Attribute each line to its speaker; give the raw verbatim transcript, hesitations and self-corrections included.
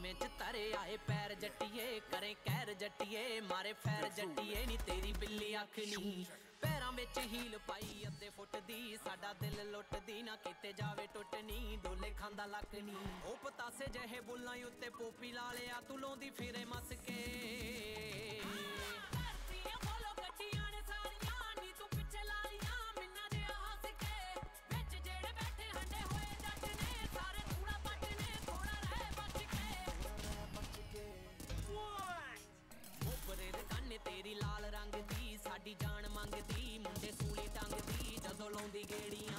Speaker 1: चश्मे च तरे आए पैर जट्टिए करे कैर जट्टिए मारे फैर जट्टिए नी तेरी बिल्ली अख नी पैरां विच हील पाई अद्धे फुट दी साडा दिल लुटदी ना किते जावे टुटनी डोले खांदा लक नी ओ पतासे जहे बुल्लां उत्ते पोपी ला लिया तू लाउंदी फिरे मस के तेरी लाल रंग दी साडी जान मंगदी मुंडे सूली टंग दी जदों लाउंदी गेड़ियां